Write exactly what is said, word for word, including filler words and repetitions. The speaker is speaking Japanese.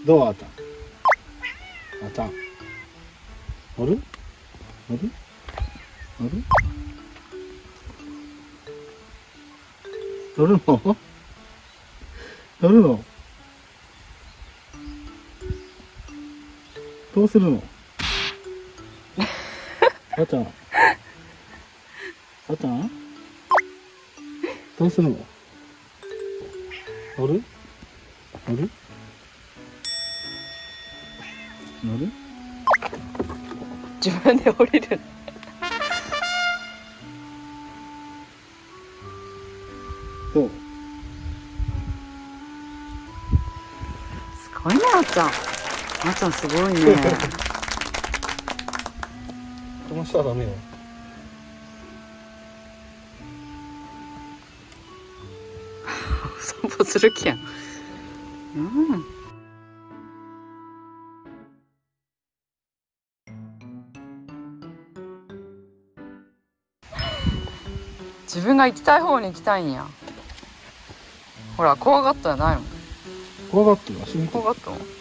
どうあーちゃん。あーちゃん。乗る乗る乗る乗るの乗るのどうするのあーちゃん。あーちゃんどうするの乗る乗る乗る自分で降りる。 どうすごいね、あーちゃん。あーちゃんすごいね。 飛ばしたらダメよ。 散歩する気やん。うん。自分が行きたい方に行きたいんや。ほら、怖がったらないもん。 怖がってるわ、死に怖がったの。